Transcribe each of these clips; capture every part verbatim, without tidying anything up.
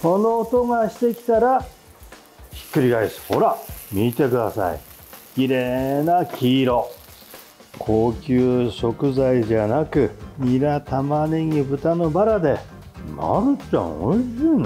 この音がしてきたらひっくり返す。ほら見てください、綺麗な黄色。高級食材じゃなくニラ、玉ねぎ、豚のバラで、まるちゃんおいしいね。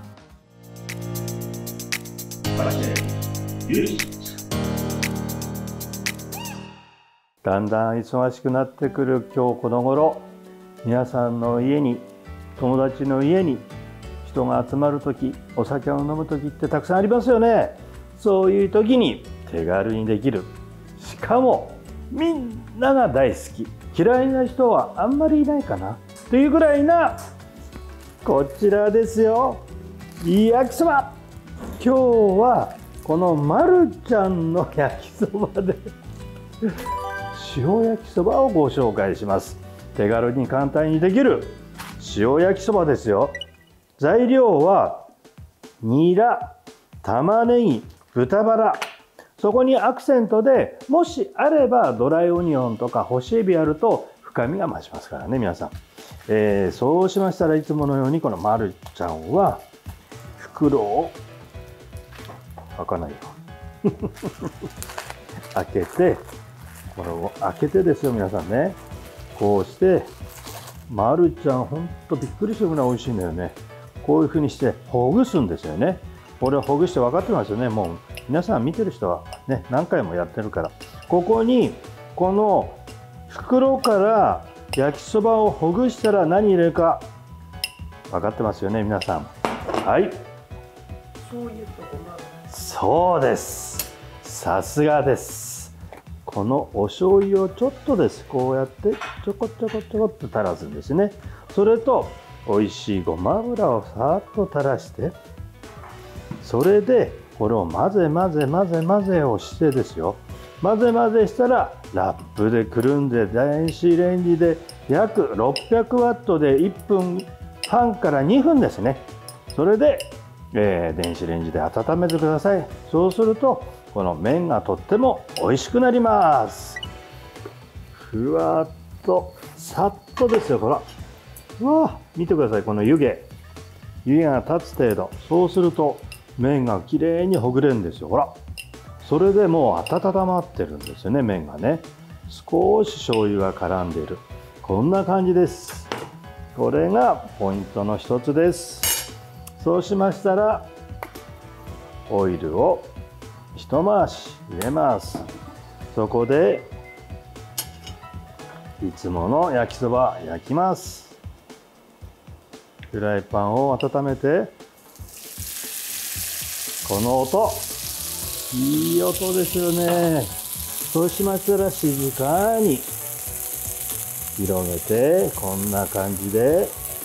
だんだん忙しくなってくる今日この頃、皆さんの家に、友達の家に人が集まる時、お酒を飲む時ってたくさんありますよね。そういう時に手軽にできる、しかもみんなが大好き、嫌いな人はあんまりいないかなというぐらいな、こちらですよ、焼きそば。今日はこのまるちゃんの焼きそばで塩焼きそばをご紹介します。手軽に簡単にできる塩焼きそばですよ。材料はニラ、玉ねぎ、豚バラ、そこにアクセントでもしあればドライオニオンとか干しエビあると深みが増しますからね皆さん。えー、そうしましたらいつものようにこのまるちゃんは袋を開かないよ開けて、これを開けてですよ皆さんね、こうしてまるちゃんほんとびっくりするぐらい美味しいんだよね。こういう風にしてほぐすんですよね。これをほぐして分かってますよね。もう皆さん見てる人はね何回もやってるから。ここにこの袋から焼きそばをほぐしたら何入れるか分かってますよね皆さん。はい、 醤油とごま油。 そうです、さすがです。このお醤油をちょっとです、こうやってちょこちょこちょこっと垂らすんですね。それと美味しいごま油をさっと垂らして、それでこれを混ぜ混ぜ混ぜ混ぜをしてですよ、混ぜ混ぜしたらラップでくるんで電子レンジで約ろっぴゃくワットでいっぷんはんからにふんですね。それで、えー、電子レンジで温めてください。そうするとこの麺がとっても美味しくなります。ふわっとさっとですよ。ほら、うわ見てください、この湯気湯気が立つ程度。そうすると麺がきれいにほぐれるんですよ。ほら、それでもう温まってるんですよね、麺がね。少し醤油が絡んでいる、こんな感じです。これがポイントの一つです。そうしましたらオイルを一回し入れます。そこでいつもの焼きそば焼きます。フライパンを温めて、この音いい音ですよね。そうしましたら静かに広げて、こんな感じで、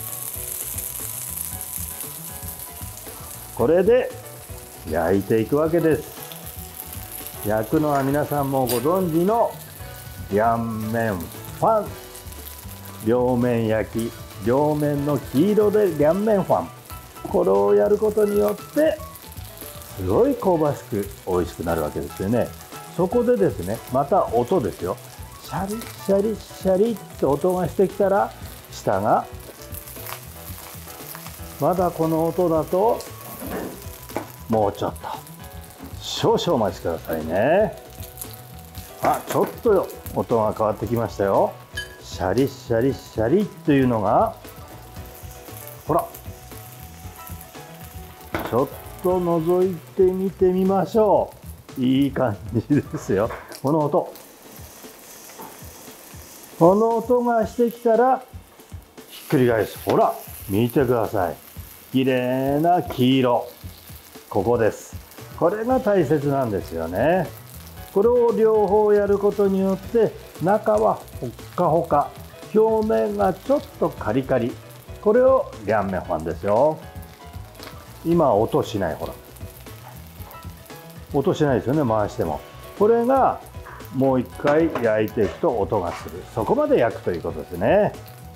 これで焼いていくわけです。焼くのは皆さんもご存知の両面ファン、両面焼き、両面の黄色で両面ファン、これをやることによってすごい香ばしく美味しくなるわけですよね。そこでですね、また音ですよ。シャリシャリシャリって音がしてきたら、下がまだこの音だともうちょっと少々お待ちくださいね。あ、ちょっと音が変わってきましたよ。シャリシャリシャリっていうのが、ほら、ちょっと覗いてみてみましょう。いい感じですよ。この音この音がしてきたらひっくり返す。ほら見てください、綺麗な黄色。ここです。これが大切なんですよね。これを両方やることによって中はほっかほか、表面がちょっとカリカリ、これを両面ファンですよ。今音しない、ほら音しないですよね、回しても。これがもう一回焼いていくと音がする、そこまで焼くということですね。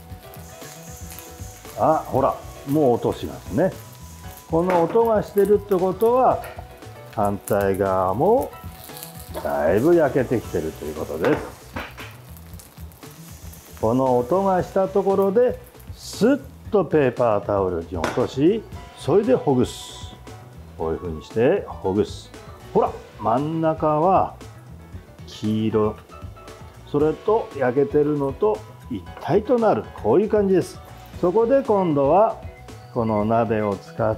あ、ほらもう音しますね。この音がしてるってことは反対側もだいぶ焼けてきてるということです。この音がしたところでスッとペーパータオルに落とし、それでほぐす。こういう風にしてほぐす。ほら、真ん中は黄色、それと焼けてるのと一体となる、こういう感じです。そこで今度はこの鍋を使って、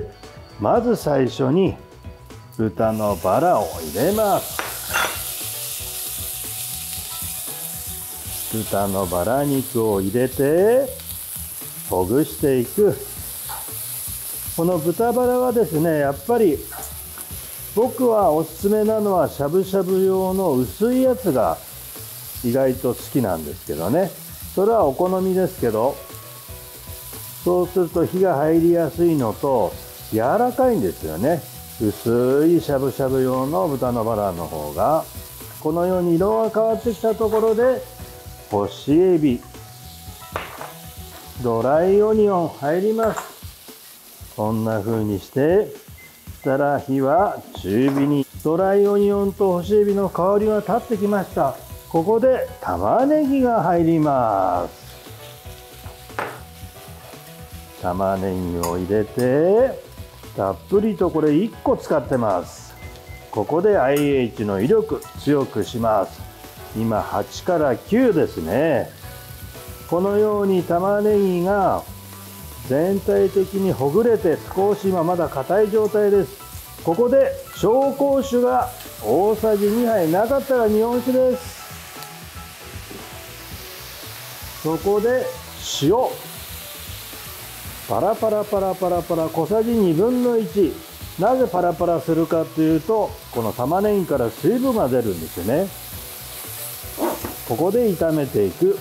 まず最初に豚のバラを入れます。豚のバラ肉を入れてほぐしていく。この豚バラはですね、やっぱり僕はおすすめなのはしゃぶしゃぶ用の薄いやつが意外と好きなんですけどね。それはお好みですけど、そうすると火が入りやすいのと柔らかいんですよね。薄いしゃぶしゃぶ用の豚のバラの方が。このように色が変わってきたところで干しエビ、ドライオニオン入ります。こんな風にしてしたら火は中火に。ドライオニオンと干しエビの香りが立ってきました。ここで玉ねぎが入ります。玉ねぎを入れてたっぷりと、これいっこ使ってます。ここで アイエイチ の威力強くします。今はちからきゅうですね。このように玉ねぎが全体的にほぐれて、少し今まだ硬い状態です。ここで紹興酒が大さじにはい、なかったら日本酒です。そこで塩、パラパラパラパラパラ小さじにぶんのいち。なぜパラパラするかというと、この玉ねぎから水分が出るんですよね。ここで炒めていく。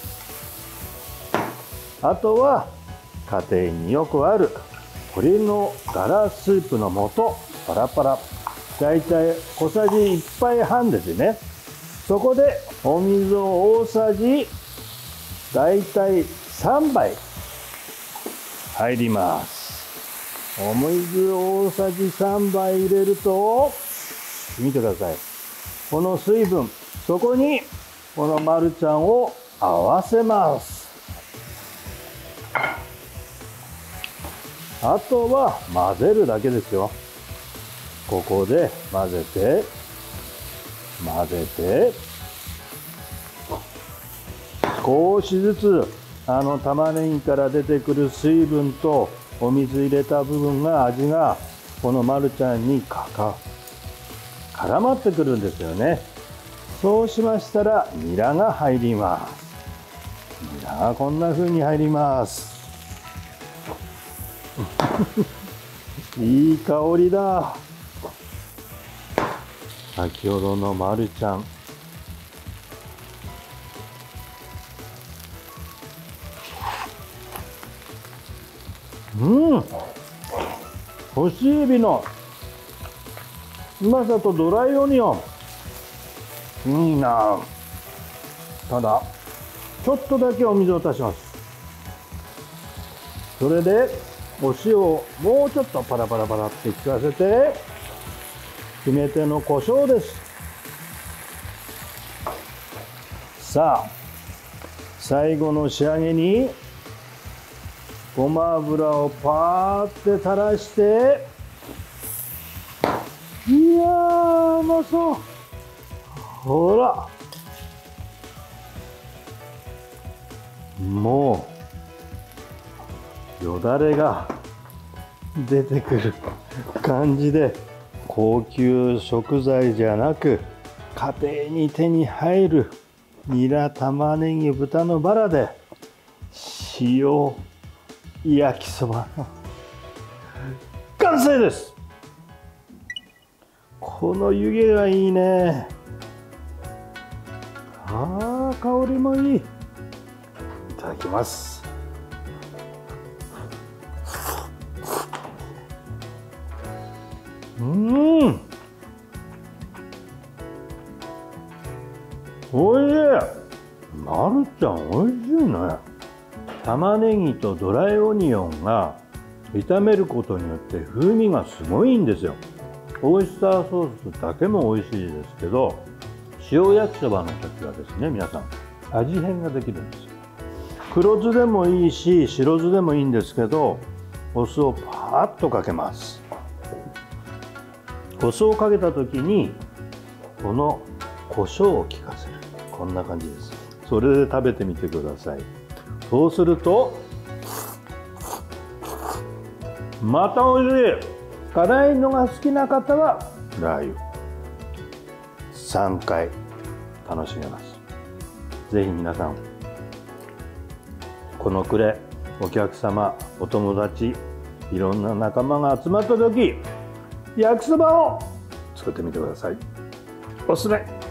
あとは家庭によくある鶏のガラスープの素、パラパラ、だいたい小さじいっぱいはんですね。そこでお水を大さじだいたいさんばい入ります。お水大さじさんばい入れると、見てください、この水分、そこにこのマルちゃんを合わせます。あとは混ぜるだけですよ。ここで混ぜて混ぜて、少しずつあの玉ねぎから出てくる水分とお水入れた部分が、味がこのマルちゃんにかか絡まってくるんですよね。そうしましたらニラが入ります。ニラがこんな風に入りますいい香りだ。先ほどのマルちゃん、うん、干しエビのうまさとドライオニオン、いいな。ただちょっとだけお水を足します。それでお塩をもうちょっとパラパラパラって効かせて、決め手の胡椒です。さあ最後の仕上げにごま油をパーって垂らして、いやーうまそう。ほら、もうよだれが出てくる感じで、高級食材じゃなく家庭に手に入るニラ、玉ねぎ、豚のバラで塩焼きそばの完成です。この湯気がいいね。あー香りもいい。いただきます。うん、おいしい。まるちゃんおいしいね。玉ねぎとドライオニオンが炒めることによって風味がすごいんですよ。オイスターソースだけも美味しいですけど、塩焼きそばの時はですね、皆さん味変ができるんですよ。 黒酢でもいいし白酢でもいいんですけど、お酢をパーッとかけます。お酢をかけた時にこの胡椒を効かせる、こんな感じです。それで食べてみてください。そうするとまた美味しい。辛いのが好きな方はラー油さんかい楽しめます。ぜひ皆さんこの暮れ、お客様、お友達、いろんな仲間が集まった時、焼きそばを作ってみてください。おすすめ。